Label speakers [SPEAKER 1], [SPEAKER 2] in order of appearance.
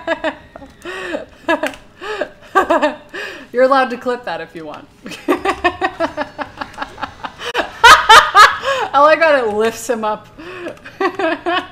[SPEAKER 1] You're allowed to clip that if you want. I like how it lifts him up.